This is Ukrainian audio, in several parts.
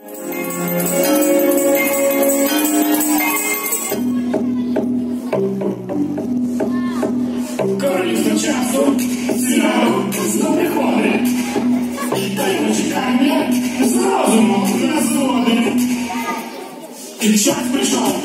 Королівство часу знову приходить. Таємне чекання з розуму не зводить. І час прийшов,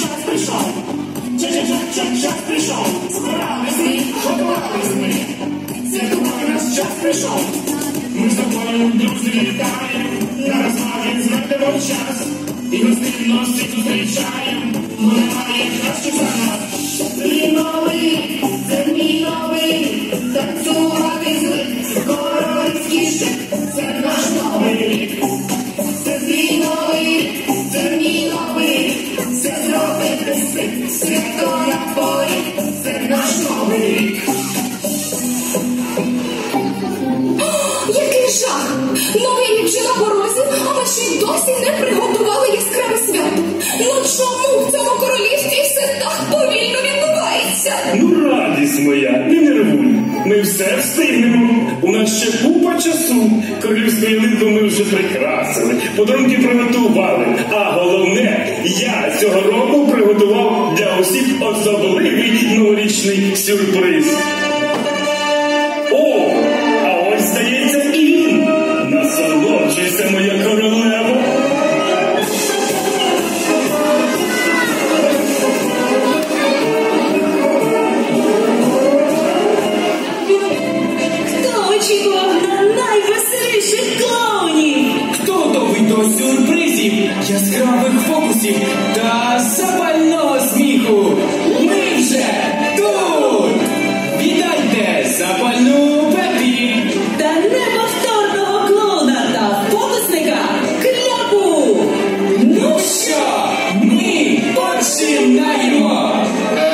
час прийшов. Збирались ми, готувались ми. Святкувати наш час прийшов. Ми з тобою, друзі, вітаємо. На розваги знайдемо час. І гостинно всіх зустрічаємо. Бо немає краще за нас. Ліновий, це мій новий. Танцювати звик, королівський щит. Це наш новий рік. Це твій новий рік, це мій новий. Це зробити світ, свято на полі. Це наш новий рік. Який жах! Новий рік вже на порозі, а ми ще й досі не приготували яскраве свято. Ну чому в цьому королівстві все так повільно відбувається? Ну, радість моя, не нервуй. Ми все встигнемо. У нас ще купа часу. Королівську ялинку ми вже прикрасили, подарунки приготували. А головне, я цього року приготував для усіх особливий новорічний сюрприз. О, а ось здається і він. Насолоджуйся, моя королева. Хто очікував на найвеселіших клоунів? Хто готовий до сюрпризів, яскравих фокусів та запального сміху? Ми вже тут! Вітайте запальну Пепі! Та неповторного клоуна та фокусника Кляпу! Ну що, ми починаємо!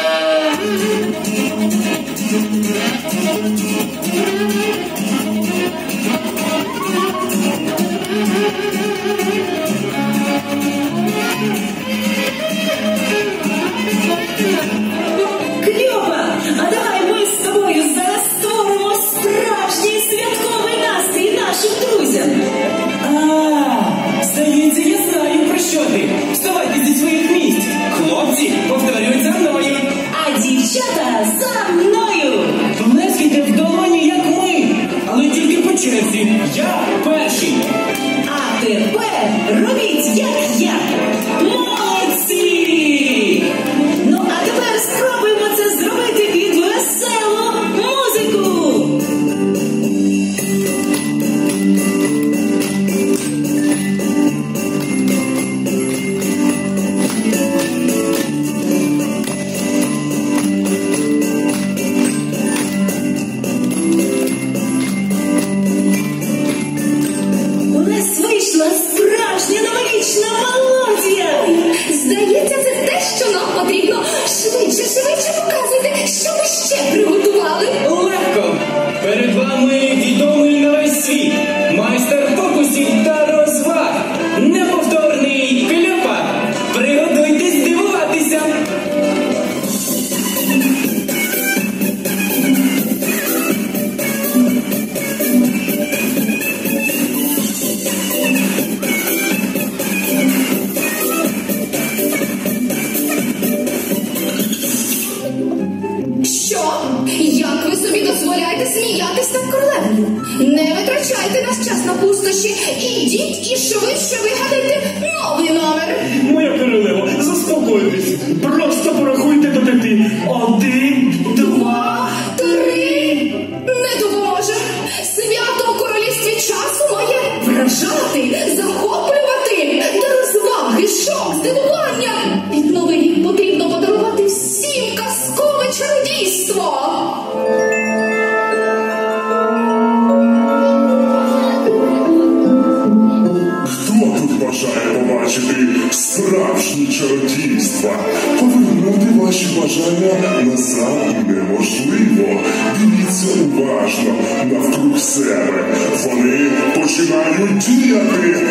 Кльопа, а давай ми з тобою зараз створимо справжній святковий настрій нашим друзям. Здається, я знаю, про що ти. Вставайте зі своїх місць. Хлопці, повторюють за мною. А дівчата за мною. Плескайте в долоні, як ми. Але тільки по черзі. Я перший. А тепер робіть, як я. Молодці! Ну, а тепер спробуємо це зробити під веселу музику. У нас вийшла справжня новорічна мелодія. Здається, це те, що нам потрібно. Швидше показуйте, що ми ще приготували. Легко! Перед вами відомий на весь світ. Майстер фокусів та розваг. Неповторний Кляпа. Приготуйтесь дивуватися. Що? Як ви собі дозволяєте сміятись над королевою? Не витрачайте наш час на пустощі. Ідіть і швидше вигадайте новий номер. Моя королева, заспокойтесь. Просто порахуйте до 5. 1, 2. 3. Не допоможе. Свято у королівстві часу має вражати, захоплювати. Та розваги, шок, здивування. Під новий рік потрібно подарувати всім казкове чародійство. Хто тут бажає побачити справжні чародійства? Повернути ваші бажання назад неможливо. Дивіться уважно навкруг себе. Вони починають діяти.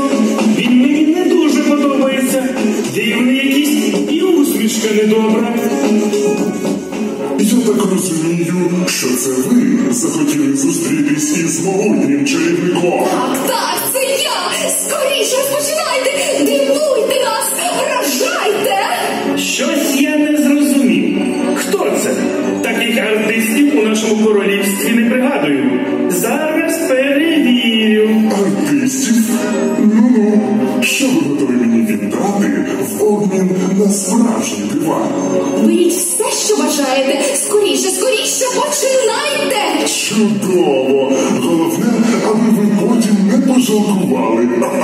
Він мені не дуже подобається. Є в неї якісь і усмішка недобра. Я так розумію, що це ви захотіли зустрітись із могутнім чарівником. Так, це я! Скоріше розпочинайте! Дивуйте нас! Вражайте! Щось я не зрозумів. Хто це? Таких артистів у нашому королівстві не пригадую. Зараз перевірю. Артистів? Ну-ну, що ви готові мені віддати в обмін на справжні дива? Беріть все, що бажаєте! Скоріше, скоріше починайте! Чудово! Головне, аби ви потім не пожалкували.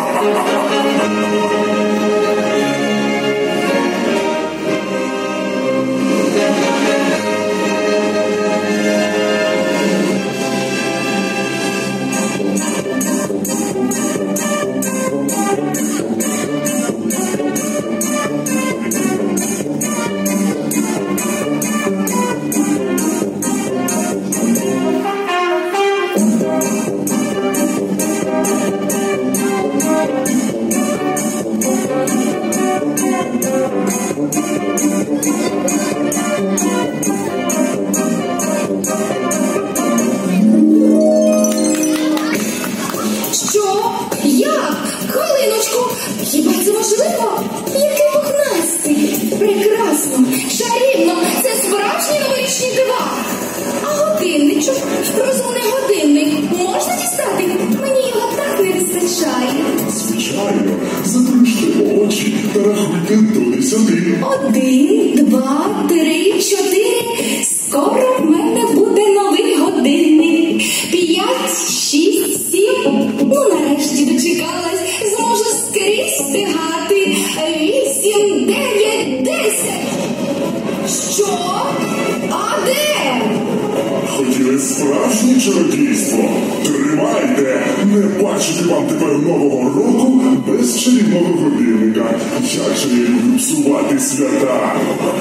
Що? Як? Хвилиночку! Хіба це можливо? Який пухнастий! Прекрасно! Чарівно! Це справжні новорічні дива! А годинничок? Розумний годинник можна дістати? Мені його так не вистачає. Звичайно, заплющте очі та рахуйте до 10. 1, 2, 3, 4. Скоро в мене буде новий годинник. 5, 6, 7. Ну, нарешті дочекалась. Зможу скрізь встигати. 8, 9, 10. Що? А де? Хотіли справжнє чародійство? Тримайте! Не бачити вам тепер нового року без чарівного годинника. Як же я люблю псувати свята!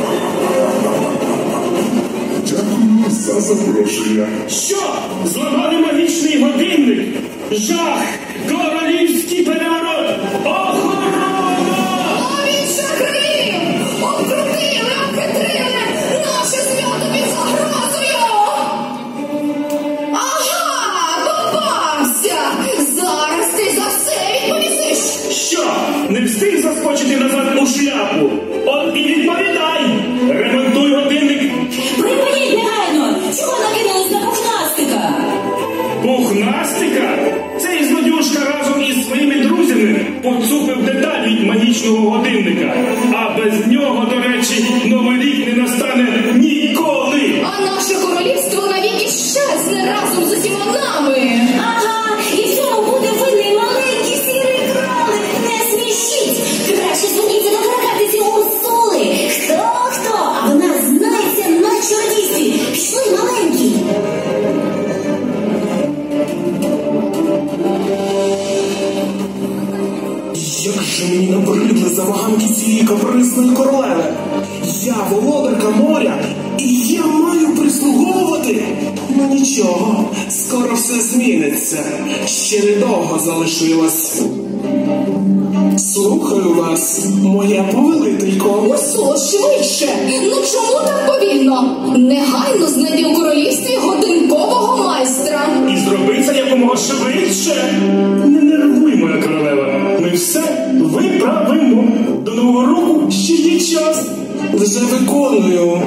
Дякую за запрошення. Що? Зламали магічний годинник? Жах! Королівський переворот! Охорона! Ловіть шахраїв! Обкрутили, обхитрили! Наше свято під загрозою! Ага! Попався! Зараз ти за все відповісиш! Що? Не встиг заскочити назад у шляпу? От і відповідай! Ремонтуй годинник! Припиніть негайно! Чого накинулись на пухнастика? Пухнастика? Цей злодюжка разом із своїми друзями поцупив деталь від магічного годинника. А без нього, до речі, новий рік не настане ніколи. А наше королівство навіки щезне разом з усіма нами! Ага! І в цьому буде винний маленький сірий кролик! Не смішіть! Краще зверніться до каракатиці Урсули! Хто? А вона знається на чародійстві! Пішли, маленькі! Як же мені набридли забаганки цієї капризної королеви? Я володарка моря, і я маю прислуговувати? Ну нічого, скоро все зміниться. Ще недовго залишилось. Слухаю вас, моя повелителько. Урсуло, швидше! Ну чому так повільно? Негайно знайди у королівстві годинкового майстра! І зроби це якомога швидше. Не нервуй, моя королева. Ми все виправимо. До нового року ще є час. Вже виконую.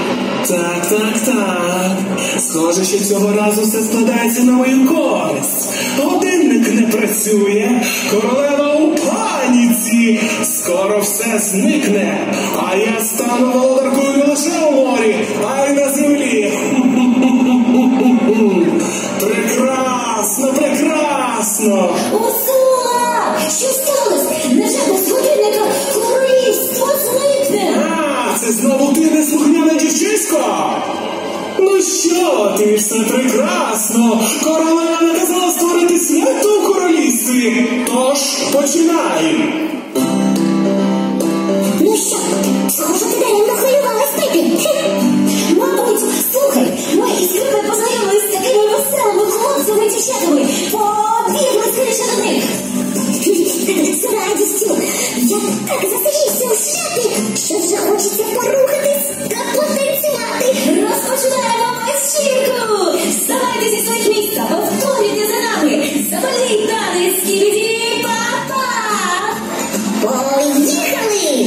Так. Схоже, що цього разу все складається на мою користь. Годинник не працює, королева у паніці. Скоро все зникне, а я стану володаркою не лише у морі, а й на землі. Прекрасно! Урсула! Що сталося? Невже без годинника королівство зникне? Це знову ти, неслухняна дівчисько? Ну що ти, все прекрасно. Королева наказала створити свято у королівстві. Тож, починай. Ну що, схоже, ти день нахвилювалась, Пепі. Мабуть, слухай, ми із Крипи познайомились з такими веселими хлопцями і дівчатами. Побігли скоріше до них. з радістю. Я так засидівся у шляпі, що вже хочеться порухатись та потанцювати. Розпочинаємо вечірку! Вставайте зі своїх місць, повторюйте за нами! Запаліть танець, скібіді-па-па! Поїхали!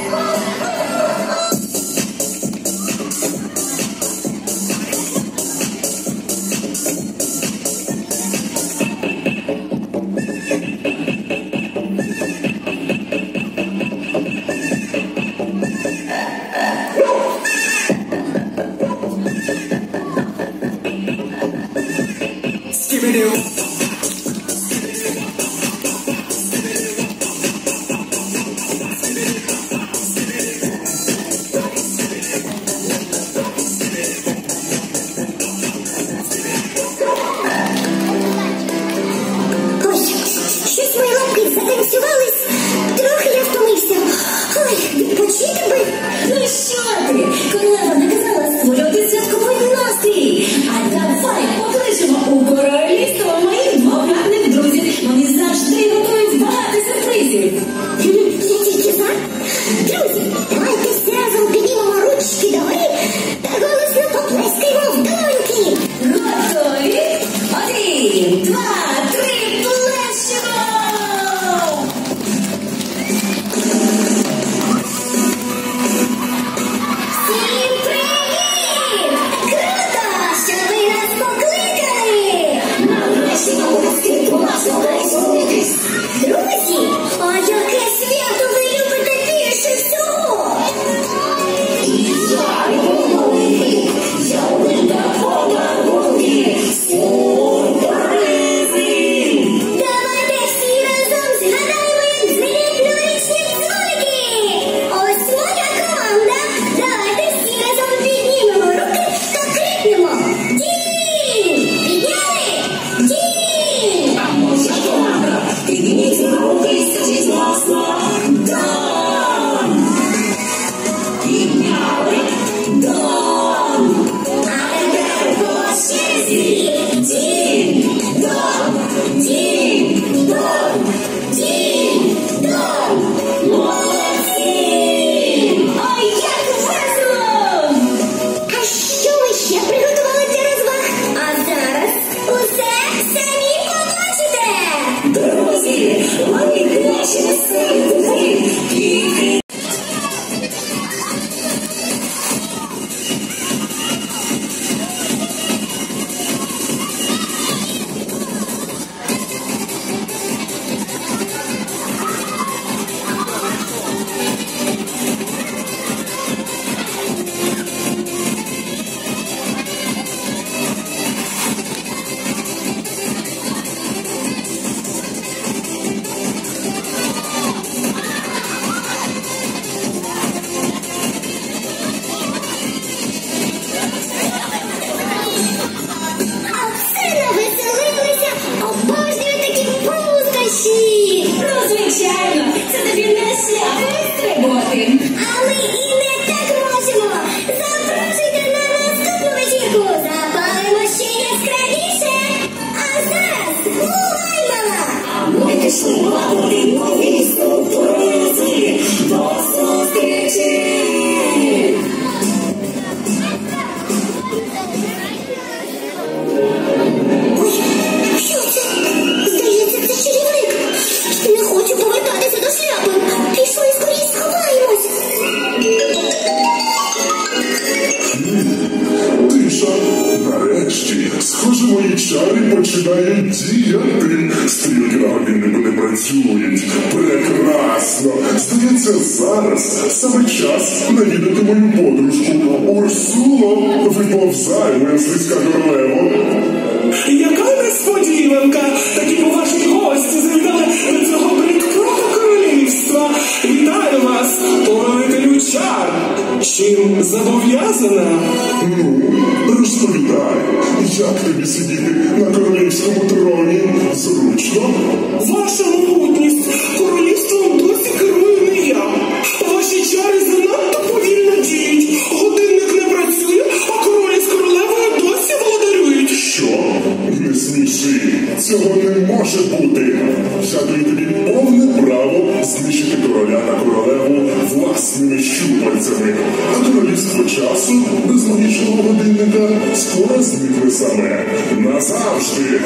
Щось мої лапки затанцювались, трохи я втомився. Ой, відпочити би. Ну що ти? Королева наказала створювати святковий настрій. А давай покличемо у королівство моїх двох гарних друзів. Вони завжди готують багато сюрпризів. Я тільки за. Друзі, давайте всі разом піднімемо ручки догори та голосно поплескаємо в долоньки. Готові? 1, 2, 3, плещемо! Всім привіт! Круто, що ви нас покликали! Нарешті нам гості класно пересунутись. Друзі, а яке свято ви любите більше всього? Давайте всі разом згадаємо, як дзвенять новорічні дзвоники! Ось моя команда! Давайте всі разом піднімемо руки та крикнемо: Дінь! Підняли? Дінь! А моя команда, підніміть руки і скажіть голосно: Дон! Підняли? Дон! А тепер по черзі! Дінь! Дон! Дінь! Дон! Дінь! Дон! Молодці! Ой, як весело! А що ви ще приготували для розваг? А зараз усе самі побачите! Друзі, вони наші веселі духи! Тільки А все навеселилися! Обожнюю такі пустощі! ну, звичайно, це тобі не шляпи стрибати. А ми і не так можемо! Запрошуйте на наступну вечірку! Запалимо ще яскравіше! А зараз бувай, мала! А ми пішли лавати нові сюрпризи. До зустрічі! Ой, що це? Здається, це чарівник! Не хочу повертатися до шляпи! Пішли скоріше сховаємось! Тиша. Нарешті, схоже, мої чари починають діяти. Стрілки на годиннику не працюють. Прекрасно. Здається, зараз саме час навідати мою подружку. Урсуло, виповзай, моя слизька королева. Яка несподіванка! Такі поважні гості завітали до цього бридкого королівства. Вітаю вас, повелителю чар! Чим зобов'язана? Ну, розповідай, як тобі сидіти на королівському троні? Зручно? Ваша могутність, королівством досі керую не я. Ваші чари занадто повільно діють. Годинник не працює, а королі з королевою досі володарюють. Що? Не сміши. Цього не може бути. Я даю тобі повне право часу без магічного годинника скоро зникне саме назавжди.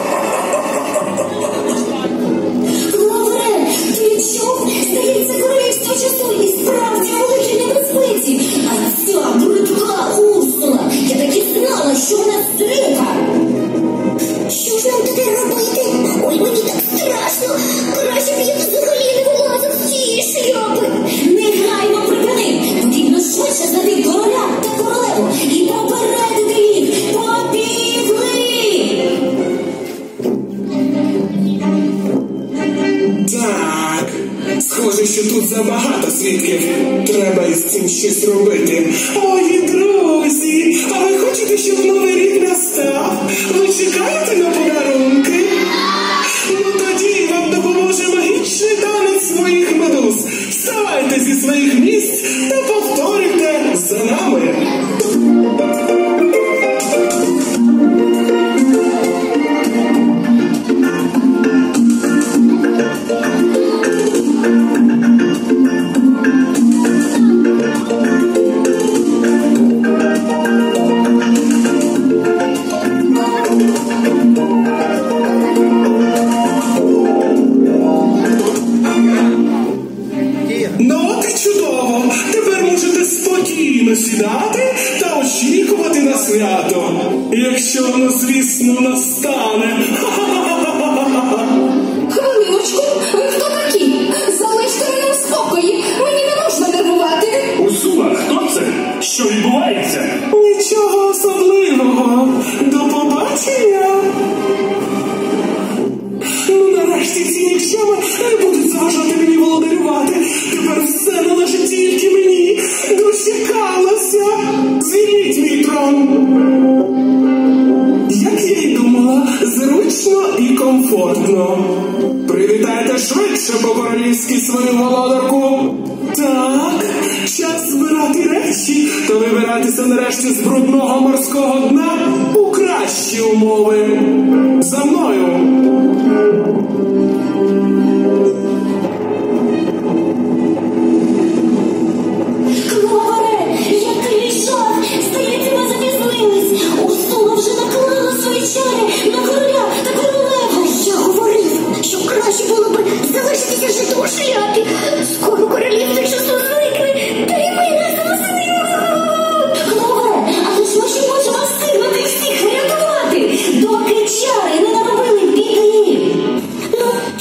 Лавре, ти чув? Здається, королівство часу і справді у великій небезпеці. А ця бридка Урсула, я так і знала, що вона злита. Що ж нам тепер робити? Ой, мені так страшно. Краще б я взагалі не вилазив з цієї шляпи. Негайно припини! Потрібно швидше знайти короля та королеву і попередити їх! Побігли! Так, схоже, що тут забагато свідків. Треба із цим щось робити. Мої друзі, а ви хочете, щоб новий рік настав? Ви чекаєте на подарунки? Ну тоді вам допоможе магічний танець моїх медуз. Вставайте зі своїх місць та повторюйте за нами. Ну от і чудово. Тепер можете спокійно сідати та очікувати на свято. Якщо воно, звісно, настане. Хвилиночку, ви хто такі? Залиште мене в спокої, мені не можна нервувати. Урсула, хто це? Що відбувається? Нічого особливого. До побачення. Ну, нарешті ці нікчеми не будуть заважати мені володарювати. Тепер все належить тільки мені. Дочекалася. Звільніть мій трон. Як я й думала, зручно і комфортно. Привітайте швидше по-королівськи свою володарку. Так, час збирати речі та вибиратися нарешті з брудного морського дна у кращі умови. За мною. Кларе, який жах! Здається, ми запізнились. Урсула вже наклала свої чари на короля та королеву. Я говорив, що краще було б залишитися жити у шляпі. Скоро королівство часу зникне, та й ми разом з ним. Кларе, але ж ми ще можемо встигнути всіх врятувати, доки чари не наробили біди. Ну,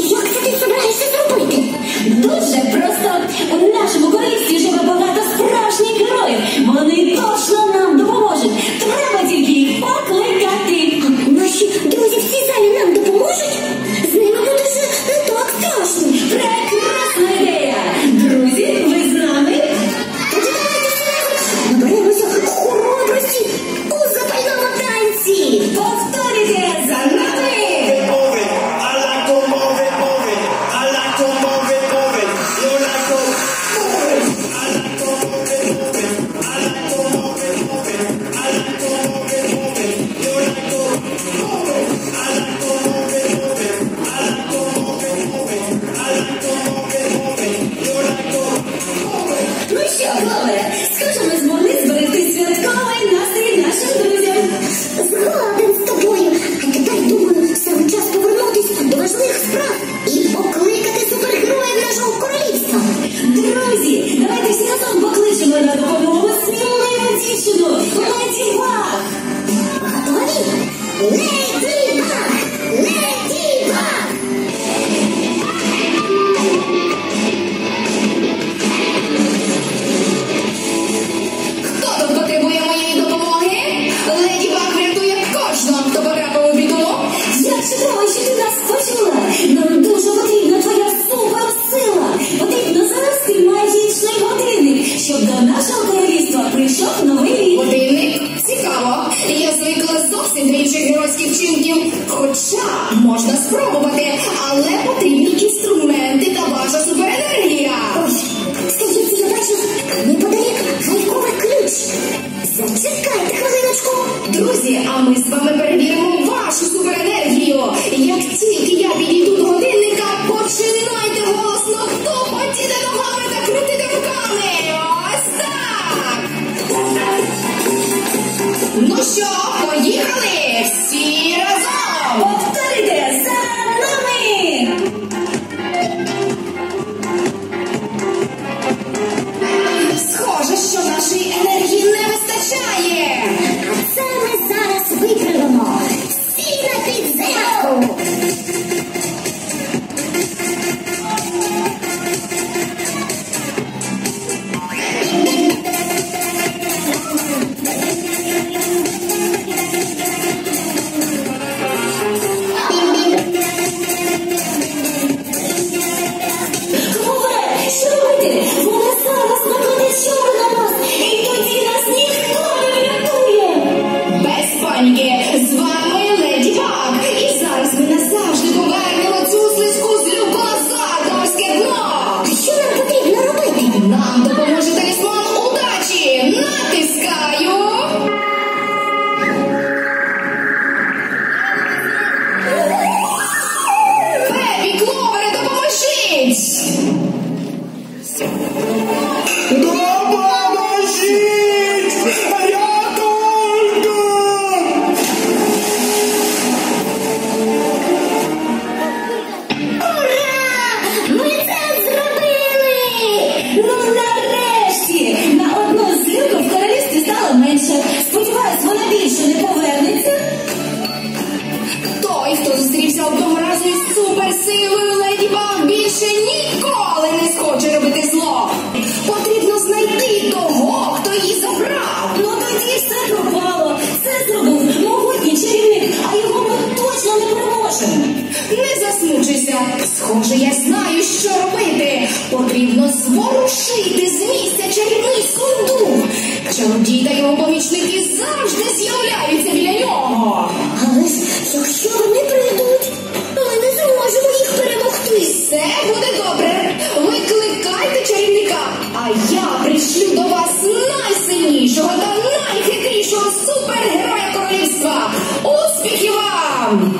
ніколи не схоче робити зло. Потрібно знайти того, хто її забрав. Ну тоді все пропало. Це зробив могутній чарівник, а його ми точно не переможемо. Не засмучуйся. Схоже, я знаю, що робити. Потрібно зворушити з місця чарівний сундук. Чародій та його помічники завжди з'являються біля нього. Але ж якщо вони прийдуть, ми не зможемо їх перемогти. Все буде добре. Викликайте чарівника, а я пришлю до вас найсильнішого та найхитрішого супергероя королівства. Успіхів вам!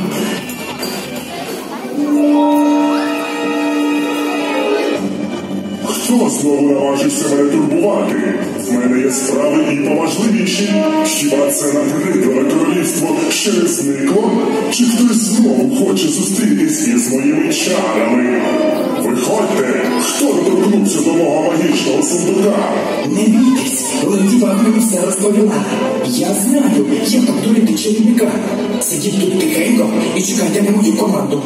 Хто знову наважився мене турбувати? В мене є справи і поважливіші. Хіба це набридливе королівство ще не зникло? Чи хтось знову хоче зустрітись із моїми чарами? Виходьте, хто доторкнувся до мого магічного сундука? Не бійтесь, леді Баг мені все розповіла. Я знаю, як обдурити чарівника. Сидіть тут тихенько і чекайте на мою команду.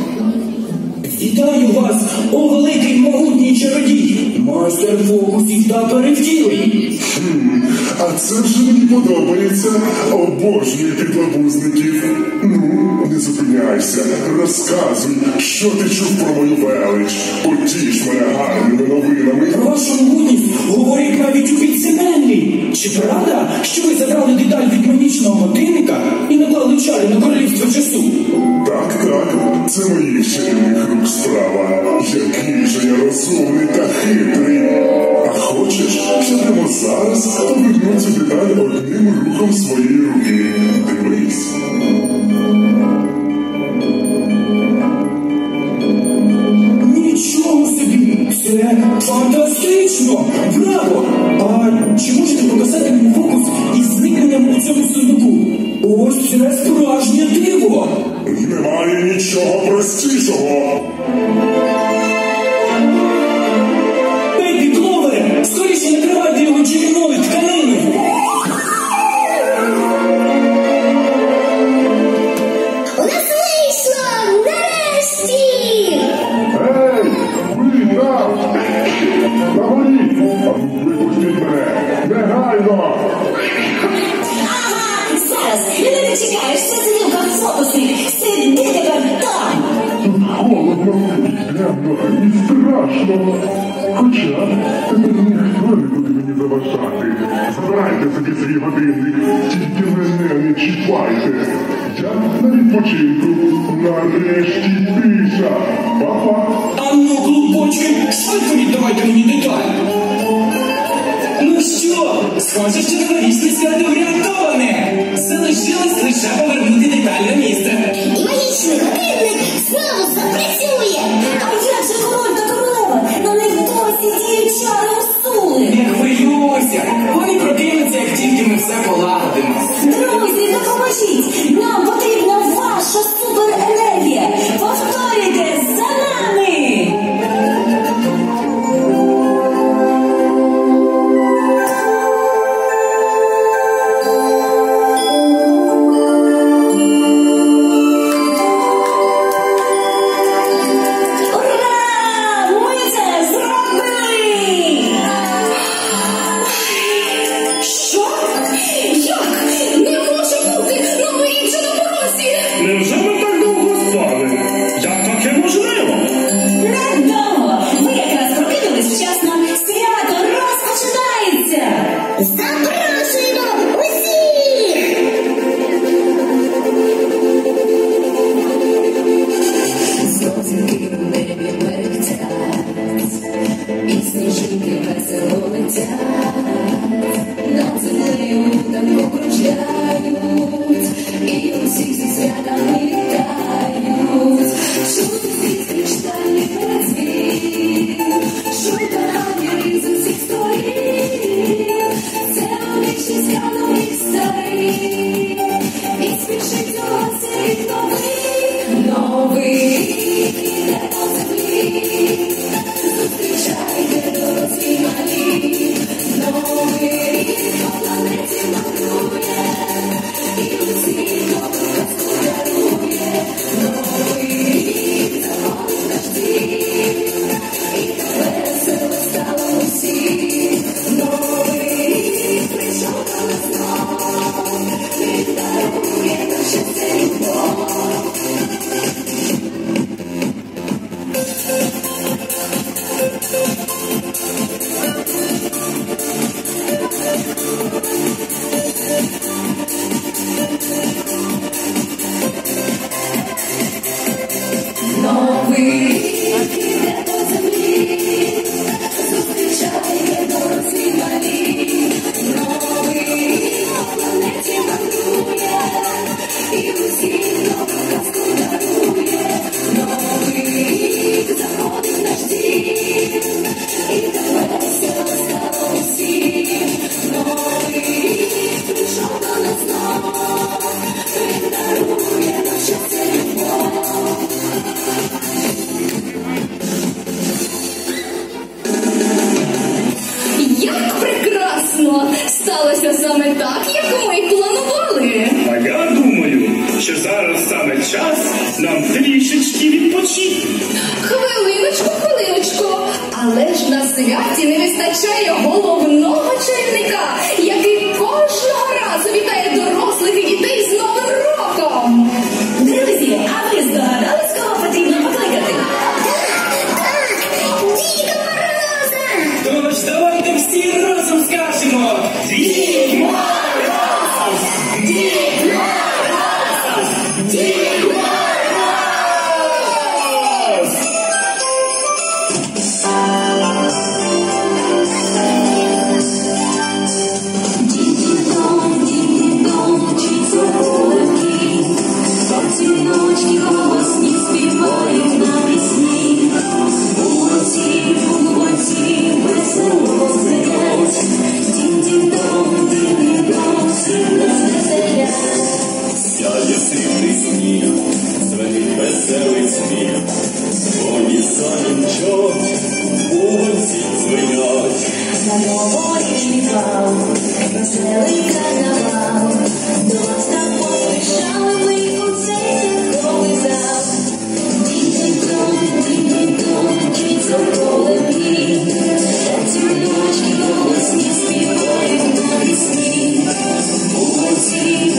Вітаю вас, о великий могутній чародій, майстер фокусів та перевтілень. А це вже мені подобається. Обожнюю підлабузників. Ну, не зупиняйся, розказуй, що ти чув про мою велич. Потіш мене гарними новинами. Про вашу могутність говорить навіть у підземеллі. Чи правда, що ви забрали деталь від магічного годинника і наклали чари на королівство часу? Так, це моїх чарівних рук справа. Який же я розумний та хитрий. А хочеш, я прямо зараз поверну цю деталь одним рухом своєї руки. Дивись. Нічого собі! Це фантастично! Браво! А чи можете показати мені фокус із зникненням у цьому сундуку? Ось це справжнє диво! Немає нічого простішого. Бейбі Кловере, скоріше накривайте його чарівною тканиною! У нас вийшло! Нарешті! Ей, ви там! Говоріть! Випустіть мене! Негайно! Ага, зараз, не дочекаєшся злюка в фокусі. Сиди тепер там. Тут холодно, і темно, і страшно. Хоча тепер ніхто не буде мені заважати. Забирайте собі свій годинник, тільки мене не чіпайте. Я на відпочинку. Нарешті тиша. Па-па. Анно, глупочки, швидко віддавайте мені деталь! Ну що, схоже, що новорічне свято врятоване! Залишилось лише повернути деталь на місце. І магічний годинник знову запрацює! А як же король та королева? На них досі діють чари усули. Не хвилюйся, вони прокинуться, як тільки ми все полагодимо. Друзі, допоможіть! Нам потрібна ваша суперенергія! Повторюйте за нами! Ура! Ми це зробили! Що? Як? Не може бути! На моїй вже на порозі! Невже ми так довго сталося саме так, як ми й планували. А я думаю, що зараз саме час нам трішечки відпочити. Хвилиночку. Але ж на святі не вистачає головного чарівника, який кожного разу вітає дорослих і дітей з Новим роком. Друзі, а ви здогадались, кого потрібно покликати? Діда Мороза! Тож давайте всі разом скажемо: Дід Мороз! Дід Мороз! Дід Мороз! Ночі голосні співають на пісні. Молодці, весело звенять. Дін-дін-дон, дін-дін-дон, всіх нас веселять. Сяє срібний сніг, дзвенить веселий сміх. Коні санчо, бубонці дзвенять. На новорічний бал, веселий карнавал. До вас так поспішали ми у цей святковий зал. Дін-дін-дон, дін-дін-дон, чи церковий пій. Танцюють голосні співають на пісні. Молодці,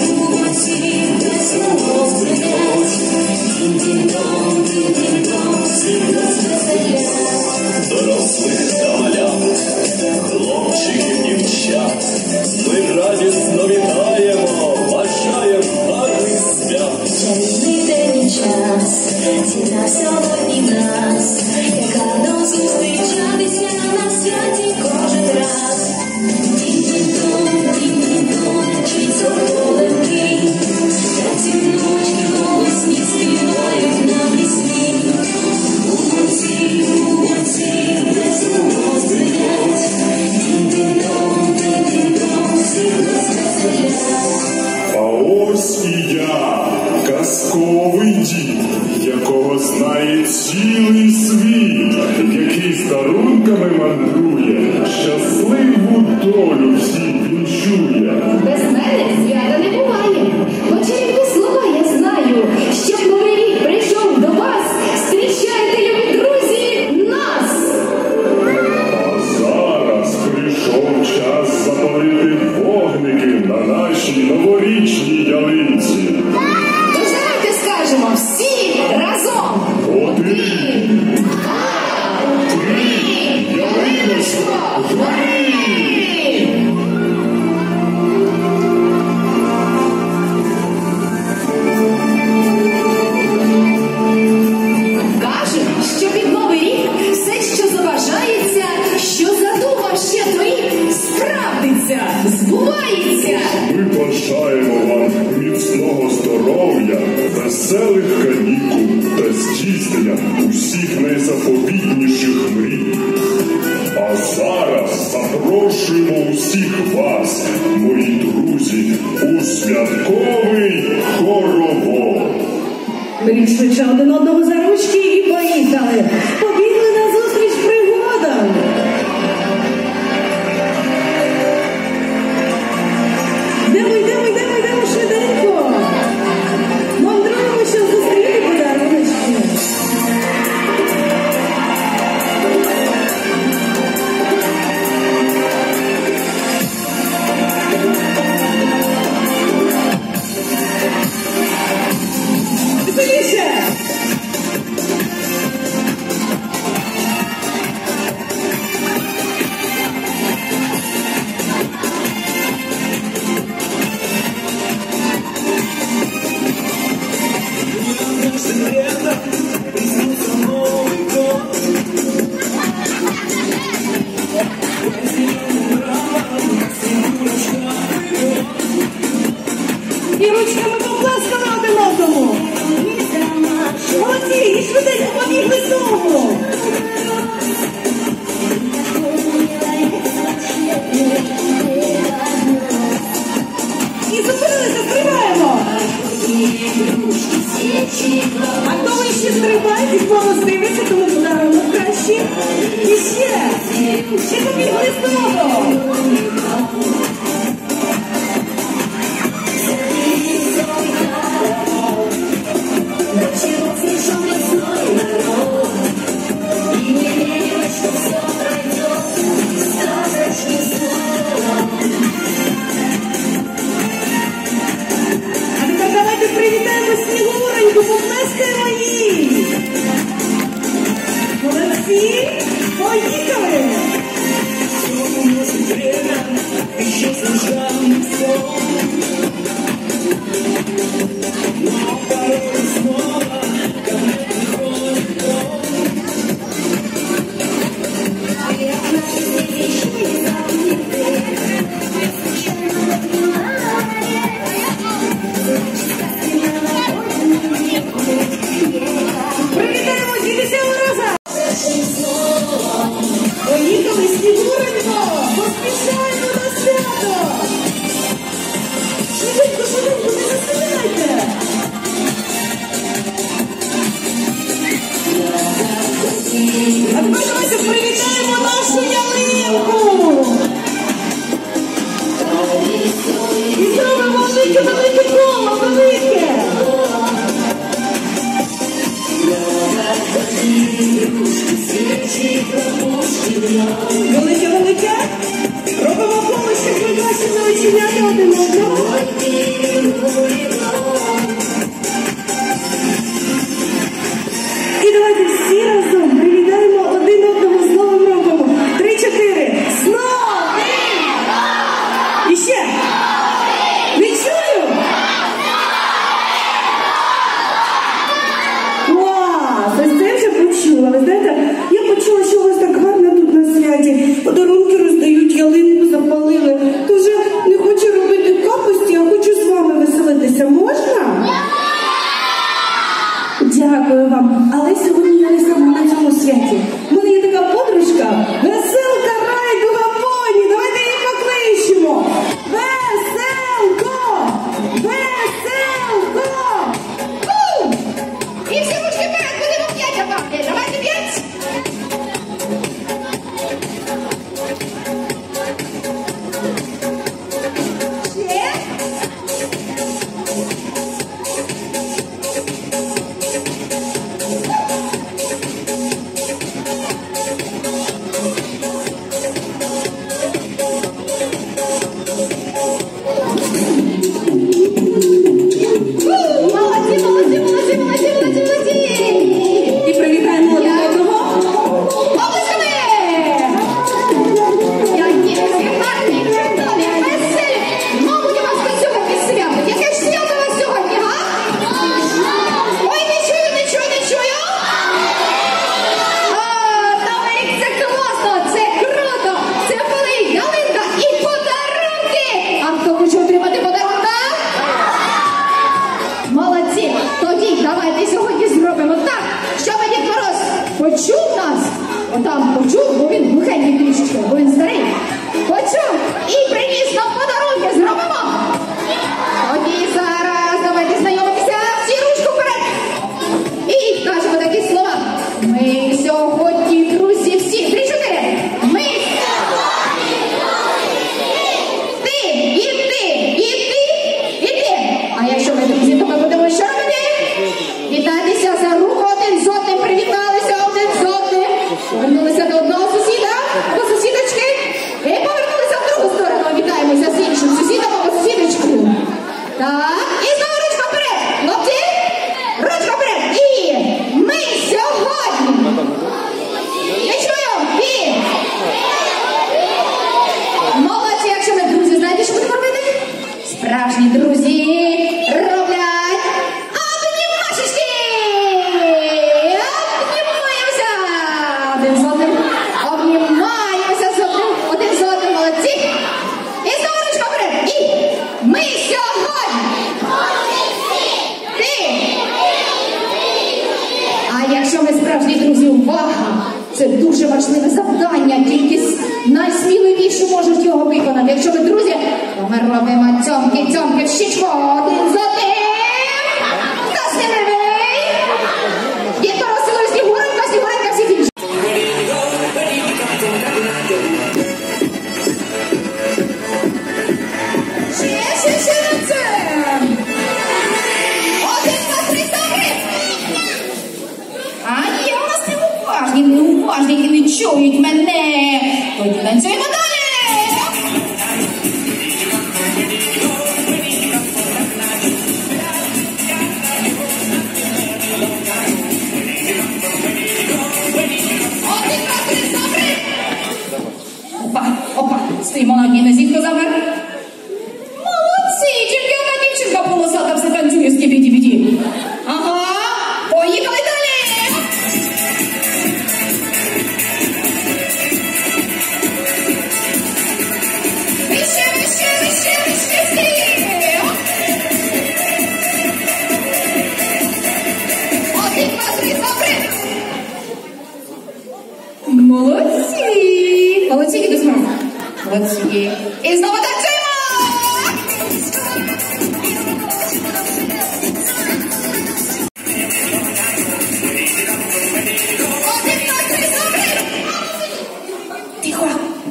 весело звенять. Дін-дін-дон, дін-дін-дон, всіх нас веселять. Дорослих та малят, хлопчиків, дівчат, ми радісно вітаємо, бажаємо гарних свят. Чарівний день і час, зібрав сьогодні нас, як гарно зустрічатися на святі кожен раз. Дін-дін-дон, дін-дін-дон, чи церковий. Танцюють голосні співають на пісні. Молодці, весело звенять. Дін-дін-дон, дін-дін-дон, всіх нас веселять. А ось і я, казковий дід, якого знає цілий світ, який з дарунками мандрує, щасливу долю всіх вінчує. Без мене свята не буває. Бо чарівні слова я знаю, щоб новий рік прийшов до вас. Зустрічайте, любі друзі, нас! А зараз прийшов час запалити вогники на нашій новорічній ялинці. Тож давайте скажемо всі разом. 1, 2, 3, ялиночко, гори! Кажуть, що під Новий рік все, що забажається, що задумав щедрий, справдиться, збувається. Ми бажаємо вам міцного здоров'я, веселих канікул та здійснення усіх найзаповітніших мрій. А зараз запрошуємо усіх вас, мої друзі, у святковий хоровод. Беріть швидше один одного за ручки і поїхали. Побігли на зустріч пригодам. Йдемо швиденько. Мандруємо, щоб зустріти подаруночки. Веселіше! І ручками поплескали один одному. Молодці, і швиденько побігли знову. І зупинилися, стрибаємо. А хто ви ще стрибаєте, повно дивиться, тому подарунок краще. І ще побігли знову. Велике-велике. Робимо коло, щоб ви бачили оченята один одного. І давайте всі разом привітаємо один одного з Новим роком. 3-4. З Новим! І ще. Не чую. Клас! Ось це вже почула. Ви знаєте, я почула, що у вас так гарно тут на святі. Подарунки роздають, ялинку запалили. То вже не хочу робити капості, а хочу з вами веселитися. Можна? Дякую вам. Але сьогодні я не сама на цьому святі. У мене є така подружка, Веселка Райдуга Поні. Давайте її покличемо. Веселко! Веселко! І всі ручки вперед, будемо 5 добавки. Давайте 5. Ще. Молодці, молодці, молодці, молодці, молодці, молодці. І привітаємо один одного. Обласками! Які всі гарні, чудові, веселі. Мабуть, у вас працювати свято. Яке ж свято у вас сьогодні, га? Ой, не чую, не чую, не чую. Новий рік, це класно, це круто. Це коли ялинка і подарунки. А хто хоче отримати подарунка? Молодці! Тоді давайте сьогодні зробимо так, щоб Дід Мороз почув нас. Отам почув, бо він глухенький трішечки, бо він старий. Почув і приніс нам подарунки. Зробимо? Тоді зараз давайте знайомитися. Всі ручку вперед. І кажемо такі слова. Ми сьогодні, друзі, всі. 3-4. Ми ти, і ти, і ти, і ти. А якщо ми друзі, то ми будемо що робити? Вітатися за руку один з одним, привіталися один з одним. Повернулися до одного сусіда, до сусідочки. І повернулися в другу сторону. Вітаємося з іншим сусідом або сусідочкою. Так, і знову ручка вперед. Хлопці, ручка вперед. І ми сьогодні. Я чую. І молодці, якщо ми друзі, знаєте, що будемо робити? Справжні друзі роблять обнімашечки! Обнімаємося! Один з одним. Обнімаємося з одним. Один з одним. Молодці. І знову ручка вперед. І ми сьогодні. Ти. А якщо ми справжні друзі, увага! Це дуже важливе завдання, тільки найсміливіші можуть його виконати. Якщо ви друзі, то ми робимо цьомки в щічку один з одним. Хто сміливий? Дід Мороз цілує Снігуренька, всіх інших. Ще на це. 1, 2, 3, 4. А ні, у нас неуважні, які не чують мене. Тоді танцюємо далі. Один, два, три, добре. Опа, стоїмо на одній нозі, хто замер. Молодці, тільки одна дівчинка полосата все танцює з кіпі-ті-піті. Ага, поїхали далі. Вище. Один, два, три, добре. Молодці, Дід Мороз. Молодці. І знову танцюємо. Один, два, три, добре. Тихо.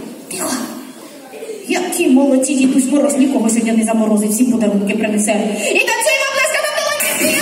Які молодці, Дідусь Мороз, нікого сьогодні не заморозить, всім подарунки принесе. І танцюємо, плескаємо в долоні.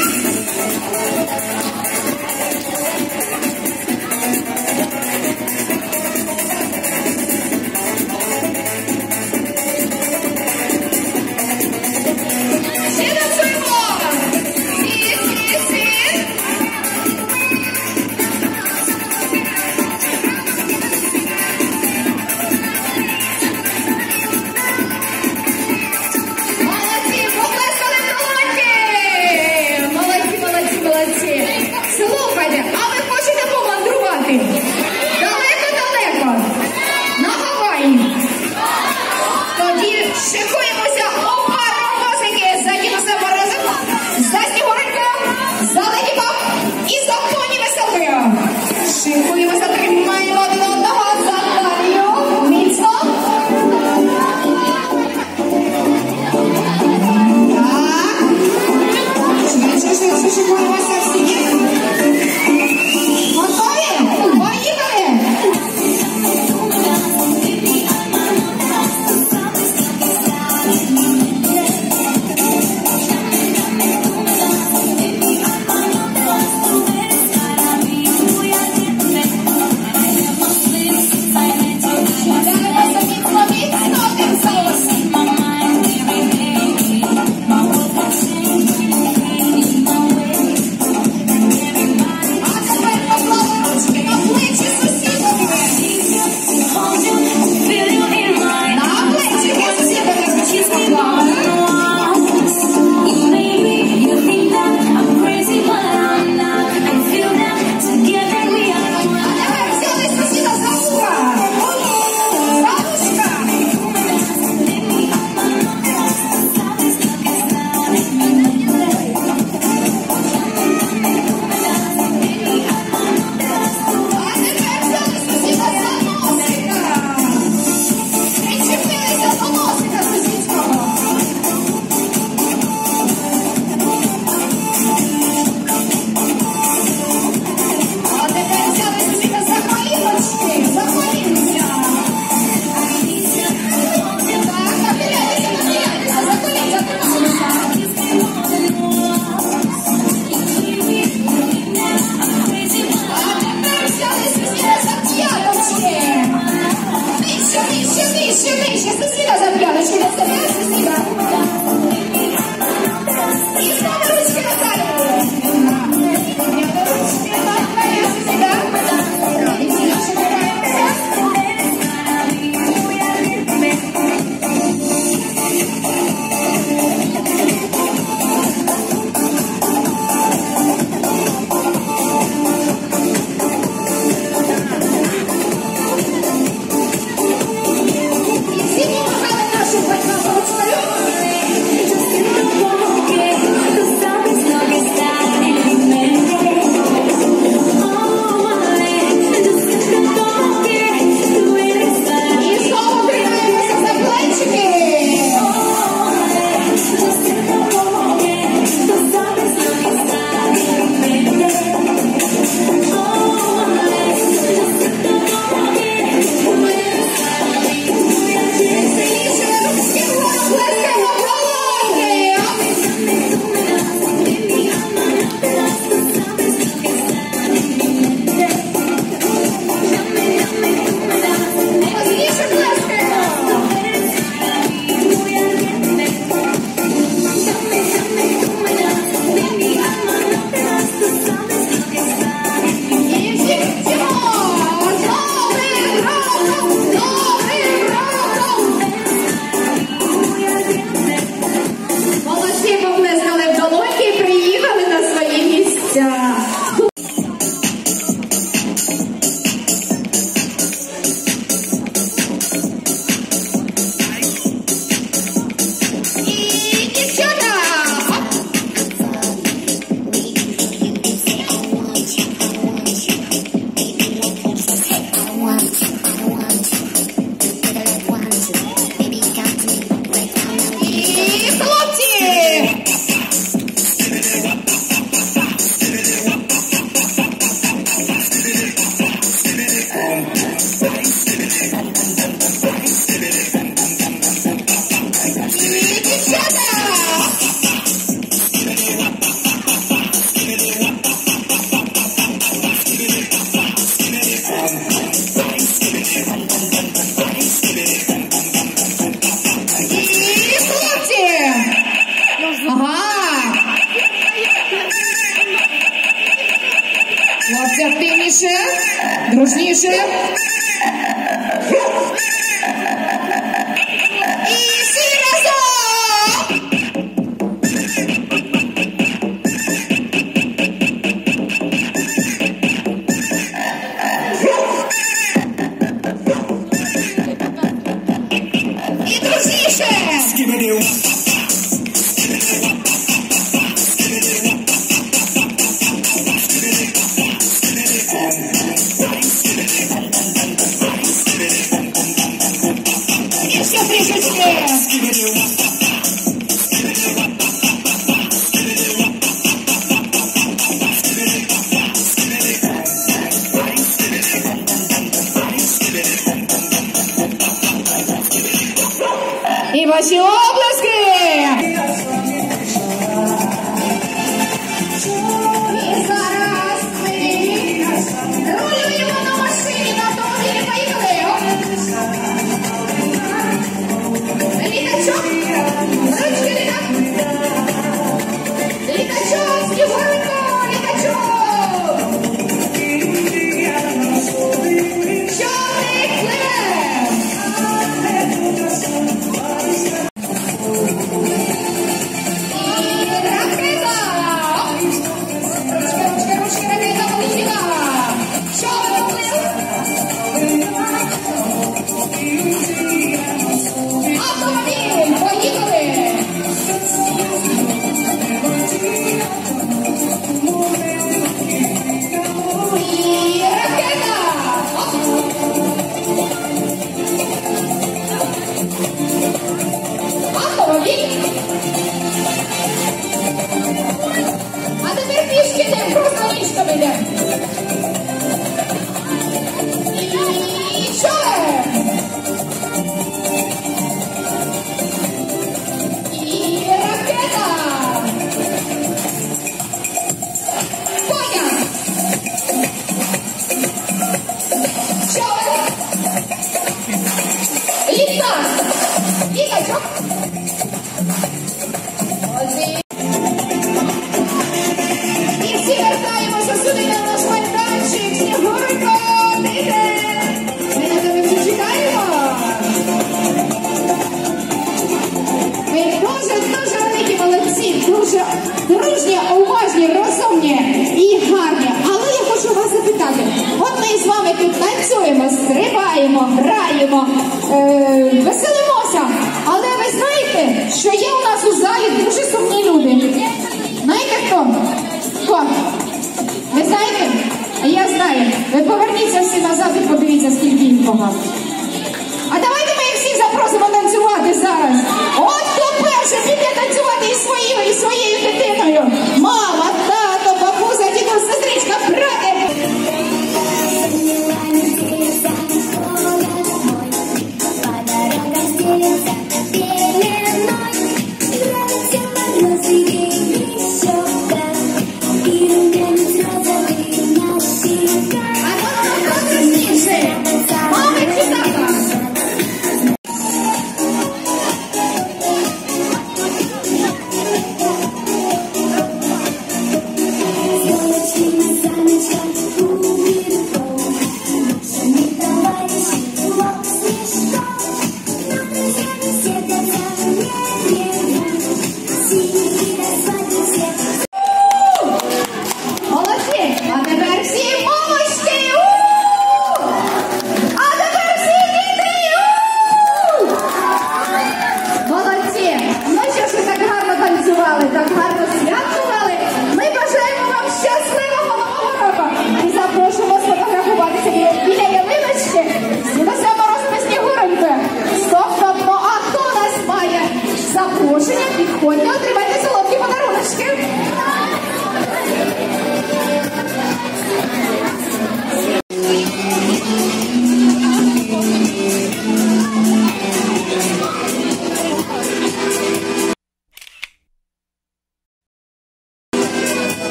Хлопці активніше, дружніше. І всі разом! І дружніше! І ваші обласки! І зараз ми рулюємо на машині на автомобілі. Поїхали! Літачок! Ручки літак! Літачок! Снігуренько! Літачок! Чорний пливе! А тепер пішки йдемо, просто ніжками йдемо. І чоле! І ракета! Поня! Чоле! Літак! Літачок! І всі вертаємося сюди на наш майданчик. Снігуренько, ти йде. Ми на тебе всі чекаємо. Ви дуже великі молодці, дуже дружні, уважні, розумні і гарні. Але я хочу вас запитати. От ми з вами тут танцюємо, стрибаємо, граємо, веселимося. Але ви знаєте, що є у нас у залі дуже сумні люди. Знаєте хто? Хто? Ви знаєте? Я знаю. Ви поверніться всі назад і подивіться, скільки їх багато. А давайте ми їх всіх запросимо танцювати зараз. От хто перший піде танцювати і своєю дитиною. Мама, тато, бабуся, дідусь, сестричка, брати. Мами,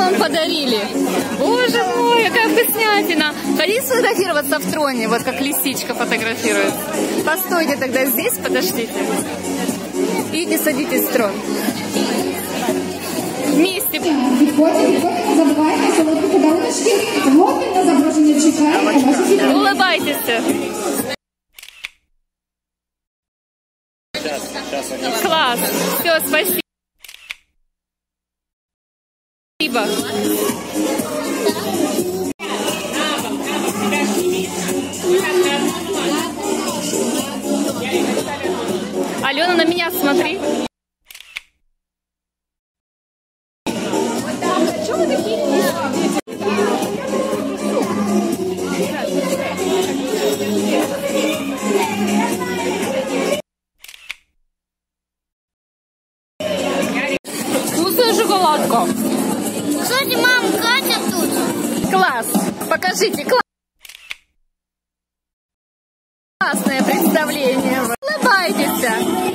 вам подарили. Боже мой, какая вкуснятина. Хотите сфотографироваться в троне, вот как лисичка фотографирует? Постойте тогда здесь, подождите. Идите, садитесь в трон. Вместе. Підходьте, не забувайте, солодкі подаруночки в обмін на запрошення чекають на ваші дітей. Улыбайтесь. Класс. Все, спасибо. Алена, на меня смотри. Вкусная шоколадка. Кстати, мам, Катя тут. Класс. Покажите. Классное представление. Улыбайтесь.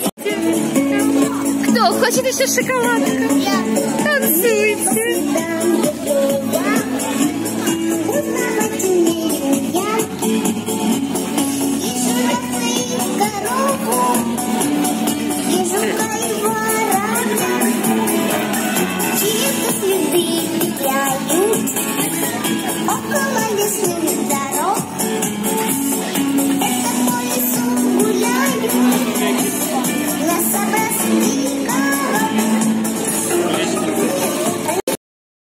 Кто хочет еще шоколадку? Танцуйте. Около лесных